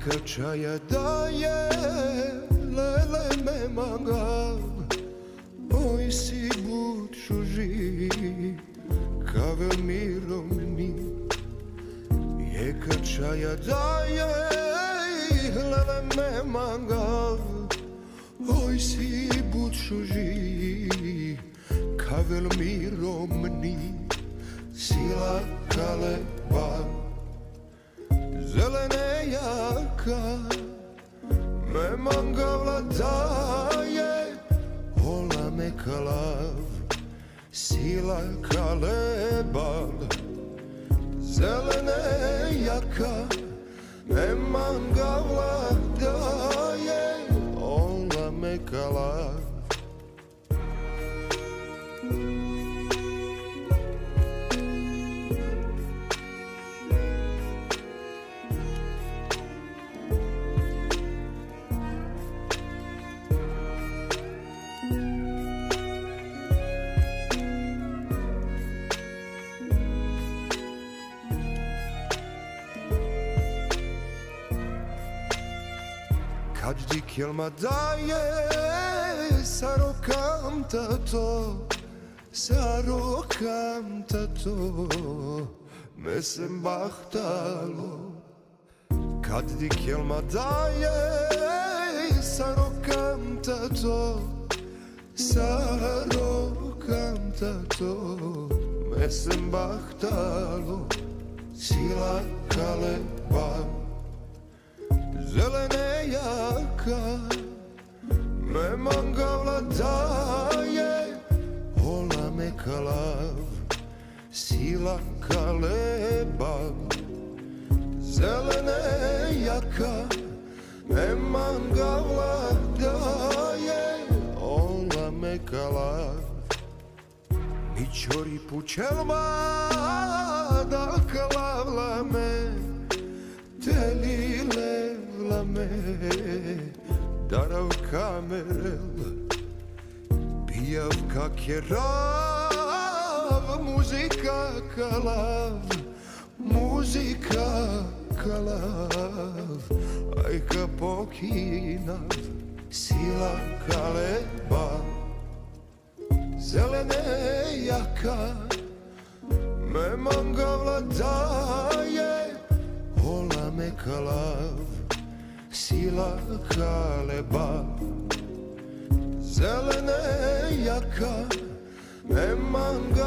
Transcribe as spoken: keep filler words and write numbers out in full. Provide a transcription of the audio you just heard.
čaja daje, lele me mangal, oj si buču živ, kave mirom ni. Jeka čaja daje, lele me mangal, oj si buču živ, kave mirom ni. Sila kaleba, zelene jaka, me mangavla daje, ola me kalav. Sila kaleba, zelene jaka, me mangavla daje, ola me kalav. Kad dikelma daje, sarokam tato, sarokam tato, me sem bahtalo. Kad dikelma daje, sarokam tato, sarokam tato, me sem bahtalo. Sila kaleba, zelene jaka, me mangavla daje, ola me kalav. Sila kaleba, zelene jaka, me mangavla daje, ola me kalav. Mi čori pučelma da kalavla me, telile me, darav kamerel, pijav kak je rav, muzika kalav, muzika kalav, aj ka pokinav. Sila kaleba, zelene jaka, me mangavla daje, ola me kalav. Sila kaleba, zelene jaka, me mangavla